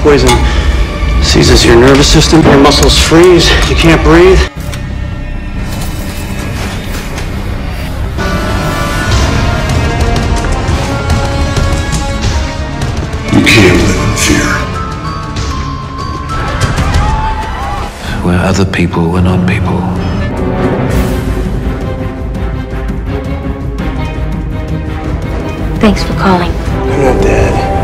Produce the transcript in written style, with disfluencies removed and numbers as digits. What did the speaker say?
poison seizes your nervous system, your muscles freeze, you can't breathe. You can't live in fear. We're other people, we're not people. Thanks for calling. I'm not dead.